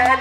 that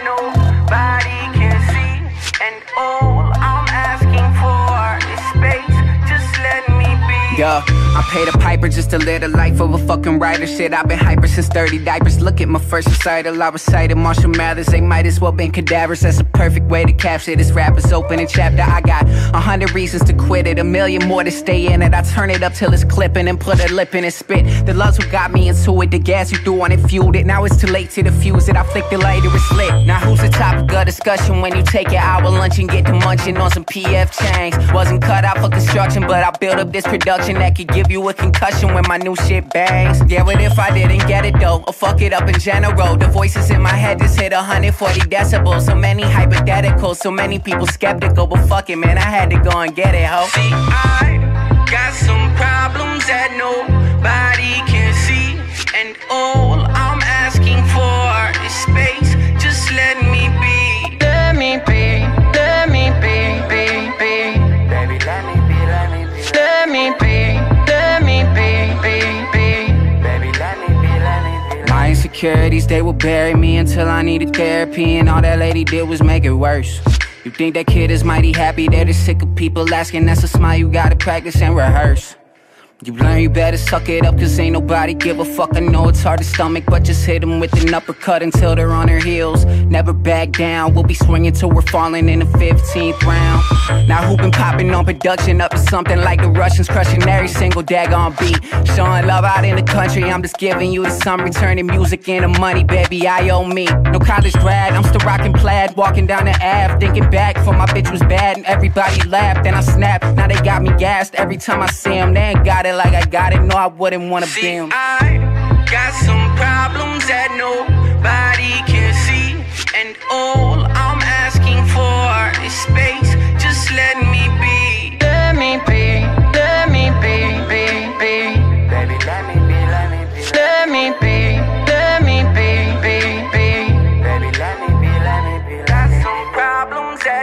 nobody can see. And all I'm asking for is space, just let me be. Yeah, I paid a piper just to live the life of a fucking writer. Shit, I've been hyper since 30 diapers. Look at my first recital, I recited Marshall Mathers. They might as well been cadavers. That's a perfect way to capture this rapper's opening chapter. I got 100 reasons to quit it, 1,000,000 more to stay in it. I turn it up till it's clipping and put a lip in and spit. The love's what got me into it, the gas you threw on it fueled it. Now it's too late to defuse it, I flick the lighter, it's lit. Now who's the topic of discussion when you take your hour lunch and get to munching on some PF Chang's? Wasn't cut out for construction, but I built up this production that could give you a concussion when my new shit bangs. Yeah, but if I didn't get it though, or fuck it up in general, the voices in my head just hit 140 decibels. So many hypotheticals, so many people skeptical, but fuck it, man, I had to go and get it, ho. See, I got some problems that nobody can see, and all I'm asking for is space, just let me be. Let me be, let me be, be. Baby, let me be, let me be. Let me be, let me be, be. Baby, let me be, let me be. My insecurities, they will bury me until I needed therapy, and all that lady did was make it worse. You think that kid is mighty happy, they're just sick of people asking. That's a smile you gotta practice and rehearse. You learn you better suck it up, cause ain't nobody give a fuck. I know it's hard to stomach, but just hit them with an uppercut until they're on their heels. Never back down, we'll be swinging till we're falling in the 15th round. Now who been popping on production up to something like the Russians, crushing every single daggone beat. Showing love out in the country, I'm just giving you the sum, returning music and the money, baby, I owe me. No college grad, I'm still rocking plaid, walking down the Ave, thinking back before my bitch was bad and everybody laughed. Then I snapped, now they got me gassed every time I see them. They ain't got it like I got it, no, I wouldn't wanna be him. I got some problems that nobody can see, and all I'm asking for is space, just let me be. Let me be, let me be, be. Baby, let me be, let me be. Let me be, let me be, be. Baby, let me be, let me be. Got some problems that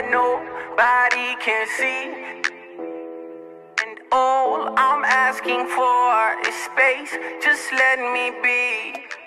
nobody can see, all I'm asking for is space, just let me be.